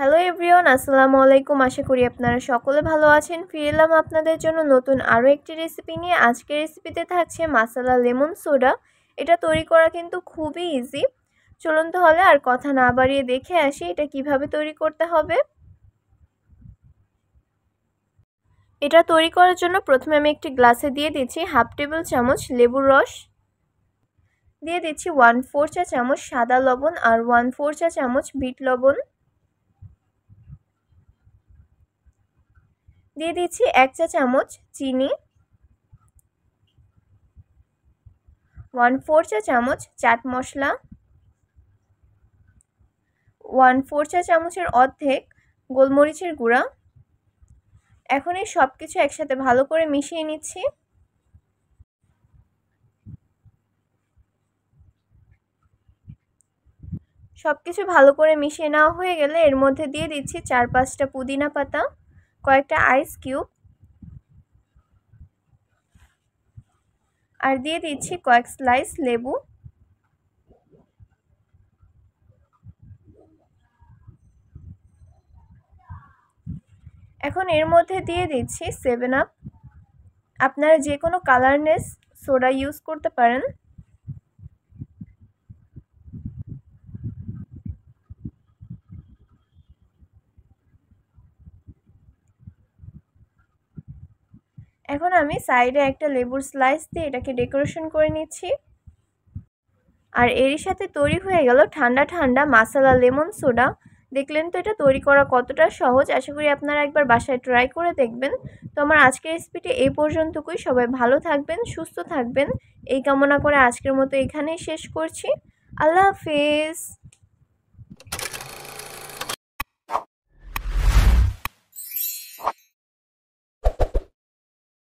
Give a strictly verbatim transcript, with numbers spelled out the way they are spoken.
Hello everyone, আসসালামু আলাইকুম। আশা করি আপনারা সকলে ভালো আছেন। ফিরে এলাম আপনাদের জন্য নতুন আরও একটি রেসিপি নিয়ে। আজকের রেসিপিতে থাকছে মাসালা লেমন সোডা। এটা তৈরি করা কিন্তু খুবই ইজি। চলুন তাহলে আর কথা না বাড়িয়ে দেখে আসি এটা কিভাবে তৈরি করতে হবে। এটা তৈরি করার জন্য প্রথমে আমি একটি গ্লাসে দিয়ে দিচ্ছি হাফ টেবিল চামচ লেবুর রস, দিয়ে দিচ্ছি ওয়ান ফোর চা চামচ সাদা লবণ আর ওয়ান ফোর চা চামচ বিট লবণ, দিয়ে দিচ্ছি এক চা চামচ চিনি, ওয়ান ফোর চা চামচ চাট মশলা, ওয়ান ফোর চা চামচের অর্ধেক গোলমরিচের গুঁড়া। এখন এই সব কিছু একসাথে ভালো করে মিশিয়ে নিচ্ছি। সব কিছু ভালো করে মিশিয়ে নেওয়া হয়ে গেলে এর মধ্যে দিয়ে দিচ্ছি চার পাঁচটা পুদিনা পাতা, কয়েকটা আইস কিউব, আর দিয়ে দিচ্ছি কয়েক স্লাইস লেবু। এখন এর মধ্যে দিয়ে দিচ্ছি সেভেন আপ। আপনারা যে কোনো কালারনেস সোডা ইউজ করতে পারেন। এখন আমি সাইডে একটা লেবুর স্লাইস দিয়ে এটাকে ডেকোরেশন করে নিচ্ছি। আর এরই সাথে তৈরি হয়ে গেল ঠান্ডা ঠান্ডা মাসালা লেমন সোডা। দেখলেন তো এটা তৈরি করা কতটা সহজ। আশা করি আপনারা একবার বাসায় ট্রাই করে দেখবেন। তো আমার আজকের রেসিপিটি এই পর্যন্তই। সবাই ভালো থাকবেন, সুস্থ থাকবেন এই কামনা করে আজকের মতো এখানেই শেষ করছি। আল্লাহ হাফেজ।